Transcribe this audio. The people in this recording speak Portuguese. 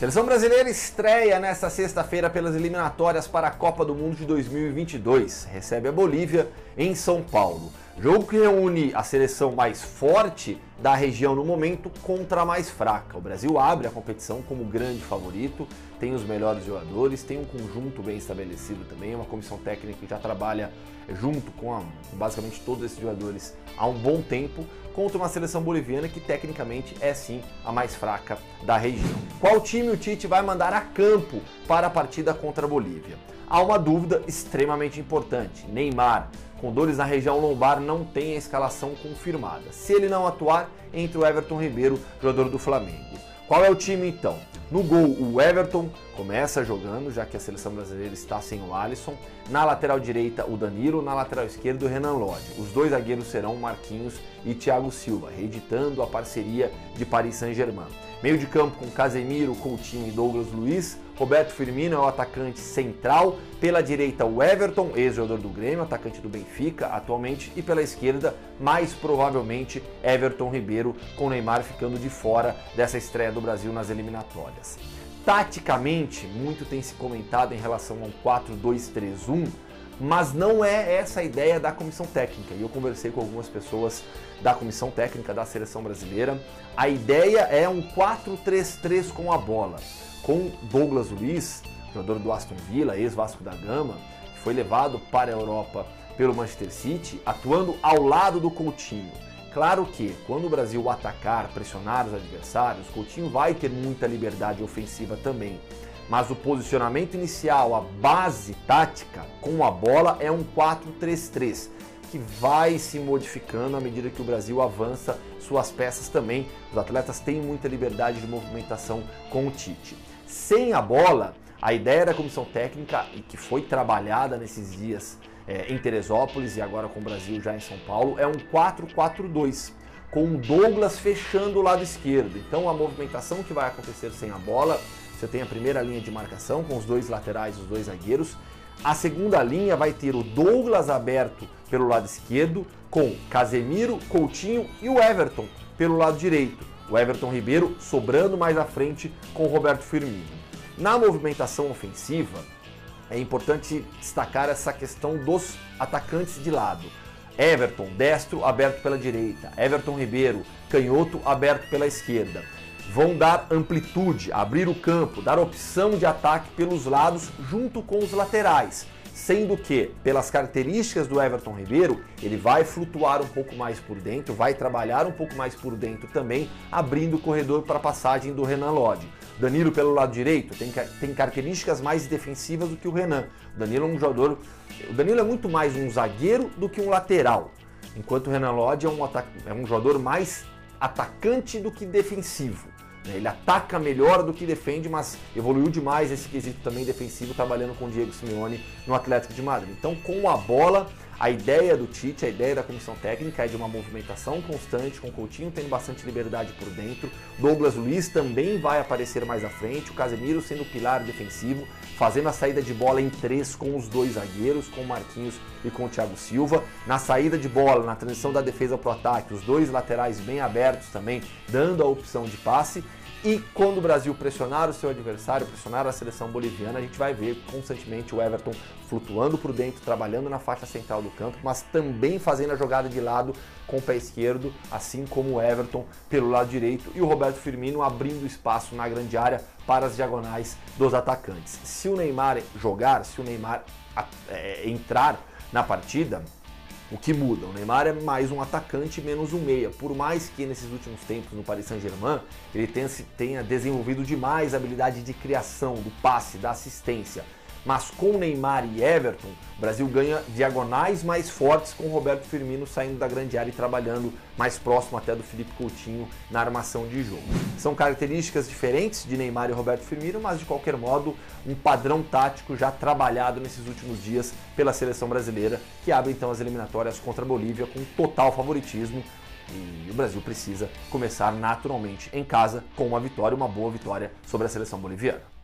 Seleção brasileira estreia nesta sexta-feira pelas eliminatórias para a Copa do Mundo de 2022. Recebe a Bolívia em São Paulo. Jogo que reúne a seleção mais forte da região no momento contra a mais fraca. O Brasil abre a competição como grande favorito, tem os melhores jogadores, tem um conjunto bem estabelecido também, uma comissão técnica que já trabalha junto com basicamente todos esses jogadores há um bom tempo, contra uma seleção boliviana que tecnicamente é sim a mais fraca da região. Qual time o Tite vai mandar a campo para a partida contra a Bolívia? Há uma dúvida extremamente importante. Neymar, com dores na região lombar, não tem a escalação confirmada. Se ele não atuar, entra o Everton Ribeiro, jogador do Flamengo. Qual é o time então? No gol, o Everton começa jogando, já que a seleção brasileira está sem o Alisson. Na lateral direita, o Danilo. Na lateral esquerda, o Renan Lodge. Os dois zagueiros serão Marquinhos e Thiago Silva, reeditando a parceria de Paris Saint-Germain. Meio de campo com Casemiro, Coutinho e Douglas Luiz. Roberto Firmino é o atacante central. Pela direita, o Everton, ex-jogador do Grêmio, atacante do Benfica atualmente. E pela esquerda, mais provavelmente, Everton Ribeiro, com Neymar ficando de fora dessa estreia do Brasil nas eliminatórias. Taticamente, muito tem se comentado em relação ao 4-2-3-1, mas não é essa a ideia da comissão técnica. E eu conversei com algumas pessoas da comissão técnica da seleção brasileira. A ideia é um 4-3-3 com a bola, com Douglas Luiz, jogador do Aston Villa, ex-Vasco da Gama, que foi levado para a Europa pelo Manchester City, atuando ao lado do Coutinho. Claro que, quando o Brasil atacar, pressionar os adversários, Coutinho vai ter muita liberdade ofensiva também. Mas o posicionamento inicial, a base tática com a bola é um 4-3-3, que vai se modificando à medida que o Brasil avança suas peças também. Os atletas têm muita liberdade de movimentação com o Tite. Sem a bola, a ideia da comissão técnica, e que foi trabalhada nesses dias em Teresópolis e agora com o Brasil já em São Paulo, é um 4-4-2, com o Douglas fechando o lado esquerdo. Então a movimentação que vai acontecer sem a bola, você tem a primeira linha de marcação com os dois laterais, os dois zagueiros. A segunda linha vai ter o Douglas aberto pelo lado esquerdo, com Casemiro, Coutinho e o Everton pelo lado direito. O Everton Ribeiro sobrando mais à frente com o Roberto Firmino. Na movimentação ofensiva, é importante destacar essa questão dos atacantes de lado. Everton, destro, aberto pela direita. Everton Ribeiro, canhoto, aberto pela esquerda. Vão dar amplitude, abrir o campo, dar opção de ataque pelos lados junto com os laterais. Sendo que, pelas características do Everton Ribeiro, ele vai flutuar um pouco mais por dentro, vai trabalhar um pouco mais por dentro também, abrindo o corredor para a passagem do Renan Lodge. Danilo pelo lado direito tem características mais defensivas do que o Renan. O Danilo é um jogador. O Danilo é muito mais um zagueiro do que um lateral, enquanto o Renan Lodge é um jogador mais atacante do que defensivo. Ele ataca melhor do que defende, mas evoluiu demais esse quesito também defensivo, trabalhando com o Diego Simeone no Atlético de Madrid. Então, com a bola, a ideia do Tite, a ideia da comissão técnica é de uma movimentação constante, com o Coutinho tendo bastante liberdade por dentro. Douglas Luiz também vai aparecer mais à frente, o Casemiro sendo o pilar defensivo, fazendo a saída de bola em 3 com os dois zagueiros, com o Marquinhos e com o Thiago Silva. Na saída de bola, na transição da defesa para o ataque, os dois laterais bem abertos também, dando a opção de passe. E quando o Brasil pressionar o seu adversário, pressionar a seleção boliviana, a gente vai ver constantemente o Everton flutuando por dentro, trabalhando na faixa central do campo, mas também fazendo a jogada de lado com o pé esquerdo, assim como o Everton pelo lado direito e o Roberto Firmino abrindo espaço na grande área para as diagonais dos atacantes. Se o Neymar jogar, se o Neymar entrar na partida, o que muda? O Neymar é mais um atacante, menos um meia. Por mais que nesses últimos tempos no Paris Saint-Germain ele tenha desenvolvido demais a habilidade de criação, do passe, da assistência. Mas com Neymar e Everton, o Brasil ganha diagonais mais fortes com o Roberto Firmino saindo da grande área e trabalhando mais próximo até do Felipe Coutinho na armação de jogo. São características diferentes de Neymar e Roberto Firmino, mas de qualquer modo um padrão tático já trabalhado nesses últimos dias pela seleção brasileira, que abre então as eliminatórias contra a Bolívia com total favoritismo. E o Brasil precisa começar naturalmente em casa com uma vitória, uma boa vitória sobre a seleção boliviana.